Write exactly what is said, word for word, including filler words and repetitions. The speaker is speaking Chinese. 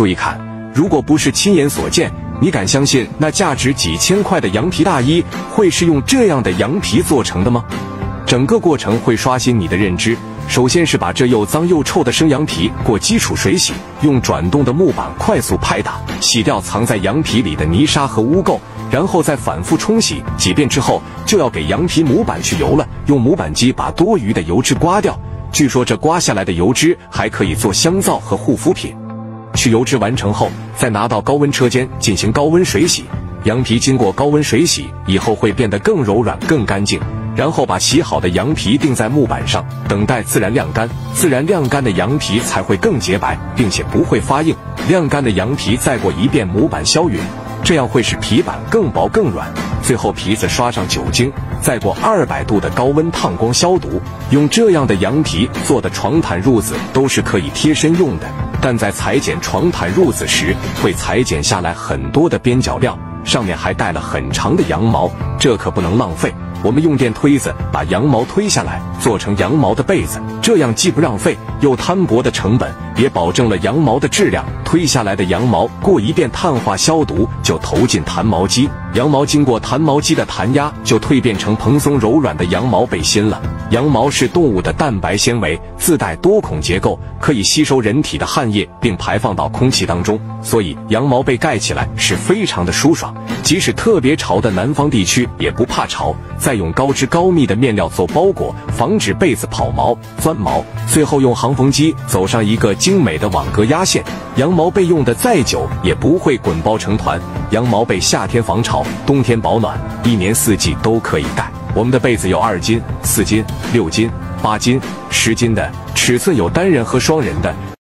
注意看，如果不是亲眼所见，你敢相信那价值几千块的羊皮大衣会是用这样的羊皮做成的吗？整个过程会刷新你的认知。首先是把这又脏又臭的生羊皮过基础水洗，用转动的木板快速拍打，洗掉藏在羊皮里的泥沙和污垢，然后再反复冲洗几遍之后，就要给羊皮模板去油了，用模板机把多余的油脂刮掉。据说这刮下来的油脂还可以做香皂和护肤品。去油脂完成后，再拿到高温车间进行高温水洗。羊皮经过高温水洗以后会变得更柔软更干净，然后把洗好的羊皮钉在木板上，等待自然晾干。自然晾干的羊皮才会更洁白，并且不会发硬。晾干的羊皮再过一遍模板消匀，这样会使皮板更薄更软。最后皮子刷上酒精，再过二百度的高温烫光消毒。用这样的羊皮做的床毯褥子都是可以贴身用的，但在裁剪床毯褥子时会裁剪下来很多的边角料，上面还带了很长的羊毛，这可不能浪费。我们用电推子把羊毛推下来，做成羊毛的被子，这样既不浪费又摊薄的成本，也保证了羊毛的质量。推下来的羊毛过一遍碳化消毒，就投进弹毛机，羊毛经过弹毛机的弹压，就蜕变成蓬松柔软的羊毛背心了。羊毛是动物的蛋白纤维，自带多孔结构，可以吸收人体的汗液并排放到空气当中，所以羊毛被盖起来是非常的舒爽，即使特别潮的南方地区也不怕潮。再用高支高密的面料做包裹，防止被子跑毛钻毛。最后用航缝机走上一个精美的网格压线，羊毛被用的再久也不会滚包成团。羊毛被夏天防潮，冬天保暖，一年四季都可以盖。我们的被子有二斤、四斤、六斤、八斤、十斤的，尺寸有单人和双人的，